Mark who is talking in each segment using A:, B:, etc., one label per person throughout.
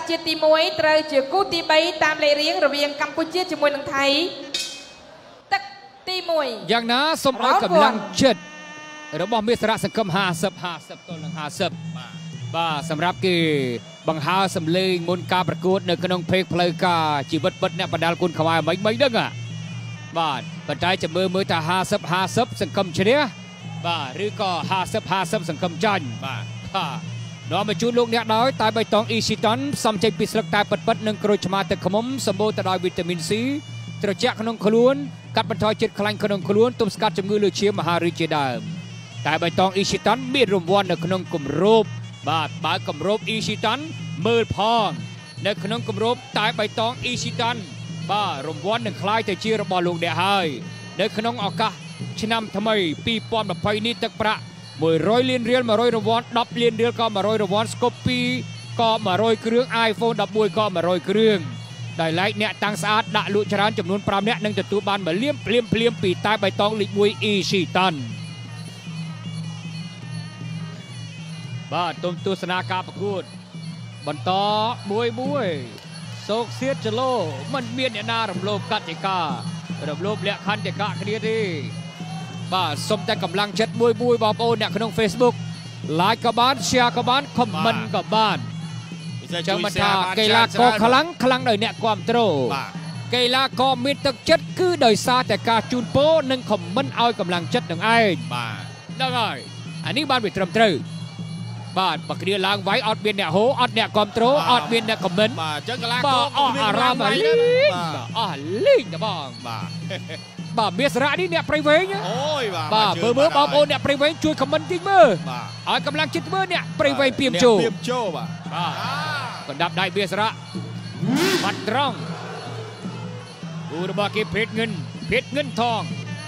A: ជាទី1ត្រូវជាគូទី3តាមលេខរៀងរវាងកម្ពុជាជាមួយនឹងថៃទឹកទី1
B: យ៉ាងណាសូមឲ្យកម្លាំងចិត្តរបស់មេសរៈសង្គម50 ទល់នឹង50បាទសម្រាប់គេបង្ហើសម្លេងមុនការប្រកួតនៅក្នុងเพลงផ្លូវការជីវិតពិតអ្នកបណ្ដាលគុណខ្មែរមិនដឹងបាទប៉ុន្តែចាំមើលថា50 សង្គមឈ្នះបាទឬក៏50 សង្គមចាញ់បាទនាំមកជូនលោកអ្នកដោយតែបៃតងអ៊ីស៊ីតុនផ្សំចេញពីស្លឹកតែពិតនិងក្រូចឆ្មាទឹកឃ្មុំសម្បូរទៅដោយវីតាមីន C ត្រជាក់ក្នុងខ្លួនកាត់បន្ថយជាតិខ្លាញ់ក្នុងខ្លួនទប់ស្កាត់ជំងឺលើឈាមមហារីកជាដើមតែបៃតងអ៊ីស៊ីតុនមានរង្វាន់នៅក្នុងគម្របបាទបើគម្របអ៊ីស៊ីតុនមើលផងនៅក្នុងគម្របតែបៃតងអ៊ីស៊ីតុនបាទរង្វាន់នឹងคล้ายទៅជារបស់លោកអ្នកហើយនៅក្នុងឱកាសឆ្នាំថ្មី2020នេះទឹកប្រាក់100 លានរៀល100រង្វាន់10 លានរៀលក៏100រង្វាន់ស្គប់2ក៏100គ្រឿង iPhone 11ក៏100គ្រឿងដោយឡែកអ្នកតាំងស្អាតដាក់លក់ច្រើនចំនួន5នាក់នឹងទទួលបាន1លានភ្លាមពីតែបៃតងលេខ1 Easy Ton បាទទុំទស្សនាការប្រកួតបន្តមួយសោកសៀតចលោមិនមានអ្នកណារំលោភកតិការំលោភលក្ខខណ្ឌកៈគ្នាទេបាទសូមតែកម្លាំងចិត្តមួយបងប្អូនអ្នកក្នុង Facebook like ក៏បាន share ក៏បាន comment ក៏បានចឹងមិនថាកីឡាករខ្លាំងដោយអ្នកគ្រប់គ្រងកីឡាករមានទឹកចិត្តគឺដោយសារតែការជូនពរនិង comment ឲ្យកម្លាំងចិត្តនឹងឯងបាទហ្នឹងហើយអានេះបានវាត្រឹមត្រូវបាទបើគ្នាឡើងវាយអត់មានអ្នកហូអត់អ្នកគ្រប់គ្រងអត់មានអ្នក comment
C: បាទចឹងកីឡាករ
B: អស់អារម្មណ៍លេងអស់លេងតបងបាទមាសរៈនេះអ្នកប្រៃវែង
C: អូយ
B: បាទមើលបងប្អូនអ្នកប្រៃវែងជួយ comment តិចមើលឲ្យកម្លាំងចិត្តមើលអ្នកប្រៃវែងពីមជោ
C: បាទ
B: កណ្ដាប់ដៃមាសរៈបាត់ត្រង់គូរបស់គេភេទងិនថង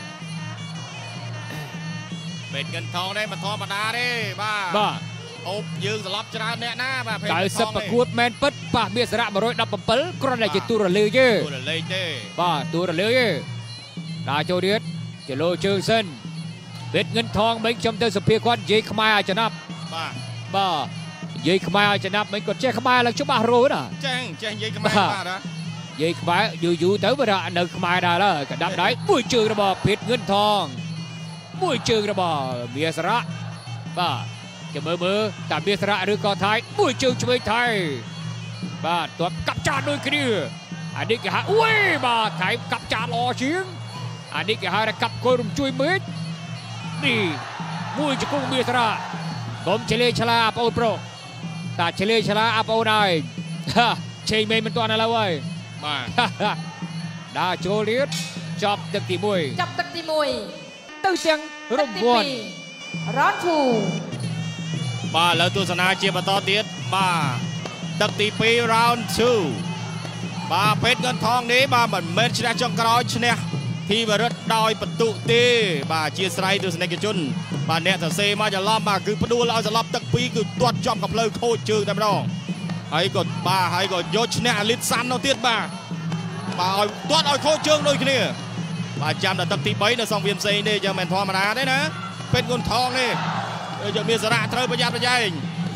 C: ពេទ្យងិនថងនេះមិនធម្មតាទេបាទអូបយើងស្លាប់ច្រើនអ្នកណាបាទ
B: 90ប្រកួតមែនពិតប៉ះមាសរៈ117គ្រាន់តែជាទូរលេងទេបាទទូរលេងទេដើរចូលទៀតចលោជើងសិនពេទ្យងិនថងមិញខ្ញុំទៅសភាគាត់និយាយខ្មែរឲ្យចំណាប់បាទនិយាយខ្មែរឲ្យចំណាប់មិញគាត់ចេះខ្មែរឡើងច្បាស់រោណា
C: ចេះនិយាយខ្មែរបាទ
B: និយាយខ្មែរយូរទៅវានៅខ្មែរដែរហើយកណ្ដាប់ដៃមួយជើងរបស់ពេទ្យងិនថងមួយជើងរបស់មាសរៈបាទចាំមើលតាមាសរៈឬក៏ថៃមួយជើងឆ្វេងថៃបាទទាត់កាប់ចានដូចគ្នាអានេះគេហៅអូយបាទថៃកាប់ចានល្អជាងអានេះគេហៅថាកាប់គល់រំជួយមេឃនេះមួយជង្គង់មាសរៈកុំឆ្លេឆ្លាបងប្អូនប្រុសតាឆ្លេឆ្លាបងប្អូនហើយឆេងមេមិនទាន់ឥឡូវហើយ
C: បាទ
B: ដើរចូលទៀតចប់ទឹកទី1
A: ចាប់ទឹកទី1
B: ទៅទាំងរង្វាន់
A: Round
C: 2បាទឥឡូវទស្សនាជាបន្តទៀតបាទទឹកទី2 Round 2បាទពេទ្យងិនថងនេះបាទមិនមែនឈ្នះចុងក្រោយឈ្នះធីវរិទ្ធដោយបន្ទុទេបាទជាស្រ័យទស្សនិកជនបាទអ្នកសរសេរមកច្រឡំបាទគឺផ្ដួលឲ្យសន្លប់ទឹក2គឺទាត់ចំកផ្លូវខូចជើងតែម្ដងហើយក៏យកឈ្នះអាលីតសាន់នោះទៀតបាទឲ្យទាត់ឲ្យខូចជើងដូចគ្នាបាទចាំដល់ទឹកទី3នៅសង្វៀនផ្សេងនេះចឹងមិនធម្មតាទេណាពេទ្យងិនថងនេះយកមានសារៈត្រូវប្រយ័ត្នប្រយែង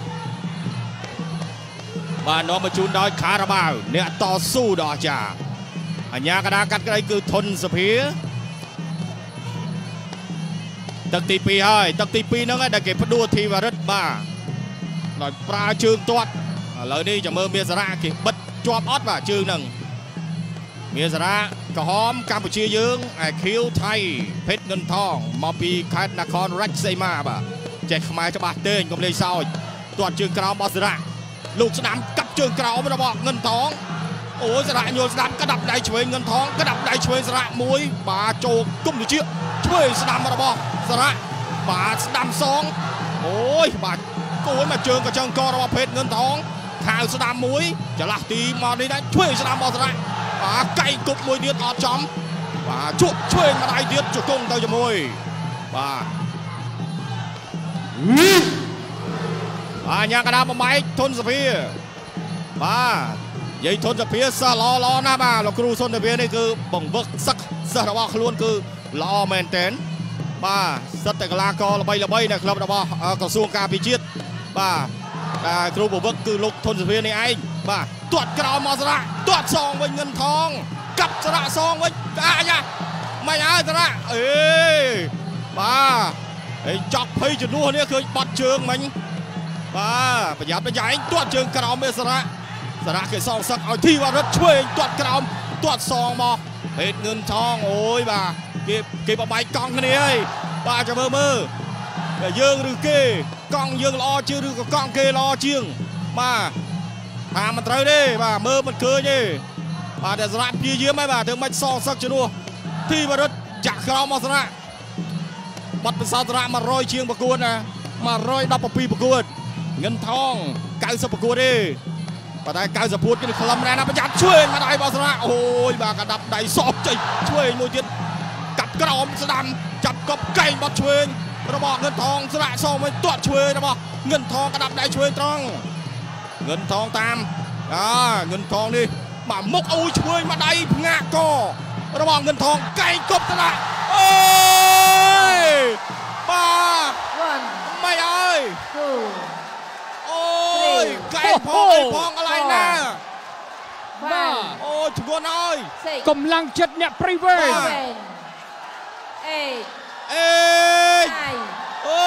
C: បាទនាំមកជូនដោយខារ៉ាបាវអ្នកតស៊ូដ៏អស្ចារ្យអញ្ញាកដាកាត់ក្តីគឺធនសភាទឹកទី2ហើយទឹកទី2ហ្នឹងដែលគេផ្ដួលធីវរិទ្ធបាទដោយប្រើជើងទាត់ឥឡូវនេះចាំមើលមានសារៈគេបិទជាប់អត់បាទជើងហ្នឹងមានសារៈក្រហមកម្ពុជាយើងឯខៀវថៃពេទ្យងិនថងមកពីខេត្តនគររាជសីមាបាទចេះខ្មែរច្បាស់ទេកុំលេងសើចទាត់ជើងក្រោមរបស់សារៈលោកស្ដាំកាប់ជើងក្រោមរបស់ងិនថងអូសារៈញយល់ស្ដាំក្តាប់ដៃឆ្វេងងិនថងក្តាប់ដៃឆ្វេងសារៈមួយបាទចូលគុំទៅជាឆ្វេងស្ដាំរបស់សារៈបាទស្ដាំសងអូយបាទគួនមកជើងកញ្ចឹងករបស់ពេទ្យងិនថងខាវស្ដាំមួយចន្លោះទីមកនេះដែរឆ្វេងស្ដាំរបស់សារៈបាទកៃគប់មួយទៀតអត់ចំបាទជក់ឆ្វេងម្ដាយទៀតជង្គង់ទៅជាមួយបាទញ៉ាំកណ្ដាលបំបែកធនសភាបាទនិយាយធនសភាសិស្សល្អណាស់បាទលោកគ្រូសុនសភានេះគឺបង្វឹកសិស្សរបស់ខ្លួនគឺល្អមែនទែនបាទសិទ្ធិកីឡាករល្បីនៅក្លឹបរបស់ក្រសួងការពារជាតិបាទតែគ្រូបង្វឹកគឺលោកធនសភានេះឯងបាទទាត់ក្រោមមកសារៈទាត់សងវិញងិនថងកាប់សារៈសងវិញអាចមិនហើយសារៈអេបាទហើយចប់ភ័យជំនួសនេះឃើញបាត់ជើងមិញបាទប្រយ័ត្នប្រយែងទាត់ជើងក្រោមមេសារៈគេសងសឹកឲ្យធីវរិទ្ធឆ្វេងទាត់ក្រោមទាត់សងមកពេទ្យងិនថងអូយបាទគេបបែកកង់គ្នាហើយបាទចាំមើលយើងឬគេកង់យើងល្អជាងឬក៏កង់គេល្អជាងបាទថាមិនត្រូវទេបាទមើលមិនឃើញទេបាទតែសារៈព្យាយាមហើយបាទធ្វើមិនសងសឹកជំនួសធីវរិទ្ធចាក់ក្រោមមកសារៈបាត់ពិសោធន៍សារៈ100ជាងប្រកួតណា112ប្រកួតងិនថង90ប្រកួតទេប៉ុន្តែ90ពួតគឺក្លឹមណាស់ណាប្រយ័ត្នឆ្វេងមកដៃរបស់សារៈអូយបាទកដាប់ដៃសោកចេញឆ្វេងមួយទៀតកាប់ក្រោមស្ដាំចាប់កប់កែងបាត់ឆ្វេងរបស់ងិនថងសារៈសងវិញទាត់ឆ្វេងរបស់ងិនថងកដាប់ដៃឆ្វេងត្រង់ងិនថងតាមងិនថងនេះមកមុខអូយឆ្វេងមកដៃផ្ងាកករបស់ងិនថងកែងគប់សារៈអូយបាទមិនអើយអូយកែងផងកន្លែងណា
B: បាទ
C: អូធ្ងន់ហើយ
B: កម្លាំងចិត្តអ្នកព្រៃវែង
C: អេអូ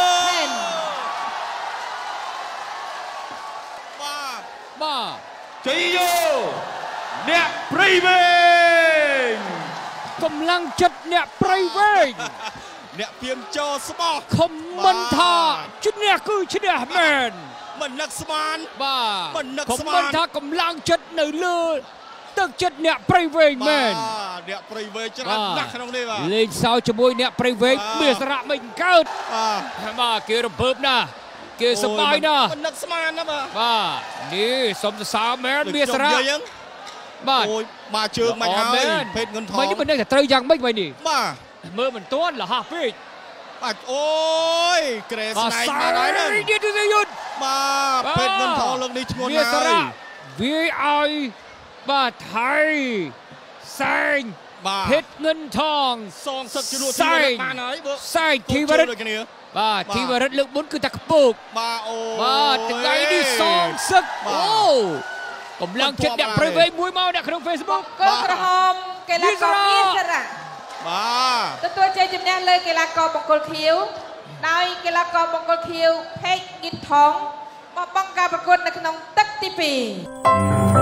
B: បាទ
C: ជ័យយោអ្នកព្រៃវែង
B: កម្លាំងចិត្តអ្នកព្រៃវែង
C: អ្នកពីមចោស្បោះ
B: ខមមិនថាឈ្នះគឺឈ្នះមែន
C: មិននឹកស្មាន
B: បាទ
C: មិននឹកស្មាន
B: ខមមិនថាកម្លាំងចិត្តនៅលើទឹកចិត្តអ្នកព្រៃវែងមែន
C: អ្នកព្រៃវែងច្រើនណាស់ក្នុងនេះបាទ
B: លេងសើចជាមួយអ្នកព្រៃវែងមានសារៈមិនកើតបាទគេរំភើបណាស់គេសប្បាយណាស់
C: មិននឹកស្មានណា
B: បាទនេះសុំសរសើរមែនមានសារៈ
C: បាទអូយបាទជើងមិនហើយពេទ្យងិនថង
B: មិនដឹងថាត្រូវយ៉ាងម៉េចវិញនេះ
C: បាទ
B: មើលមិនទាន់លះពេក
C: បាទអូយក្រែស្នែងមកហើយហ្នឹងបាទពេទ្យងិនថងលើកនេះធ្ងន់ណាស់
B: ហើយវាឲ្យបាទថៃសែងពេទ្យងិនថង
C: សងសឹកជំនួសធីវរិទ្ធបានហើយ
B: សែងធីវរិទ្ធបាទធីវរិទ្ធលើកមុនគឺតែខ្ពក
C: បាទអូ
B: បាទថ្ងៃនេះសងសឹកអូកម្លាំងចិត្តអ្នកព្រៃវែងមួយមកអ្នកក្នុង Facebook
A: កូនក្រហមកីឡាករមានសារៈ
C: បាទ
A: ទទួលជ័យជំនះលើកីឡាករបង្គោលខៀវដោយកីឡាករបង្គោលខៀវពេទ្យងិនថងបោះបង់ការប្រកួតនៅក្នុងទឹកទី2